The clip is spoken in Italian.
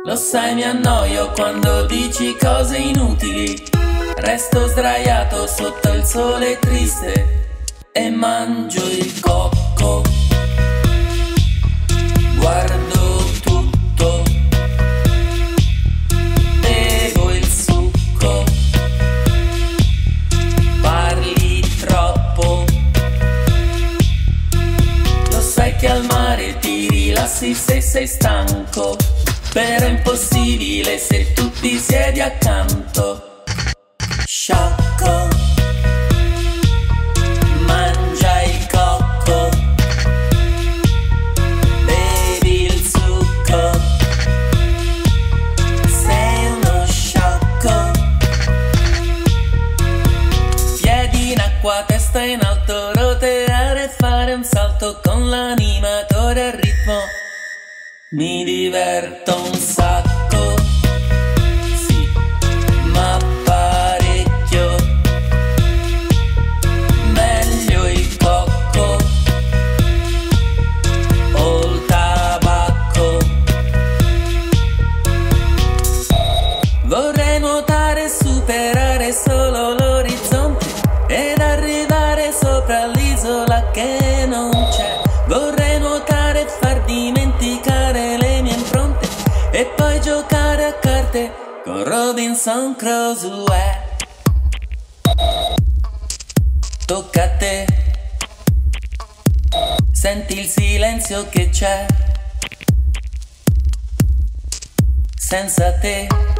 Lo sai, mi annoio quando dici cose inutili. Resto sdraiato sotto il sole triste e mangio il cocco. Guardo tutto, bevo il succo. Parli troppo. Lo sai che al mare ti rilassi se sei stanco, però è impossibile se tu ti siedi accanto. Sciocco, mangia il cocco, bevi il succo, sei uno sciocco. Piedi in acqua, testa in alto, roteare e fare un salto con l'animatore a ritmo. Mi diverto un sacco, sì, ma parecchio. Meglio il cocco o il tabacco. Vorrei nuotare e superare solo l'orizzonte ed arrivare sopra l'isola che non c'è. Vorrei nuotare e far dimenticare le mie impronte e poi giocare a carte con Robinson Crusoe. Tocca a te, senti il silenzio che c'è senza te.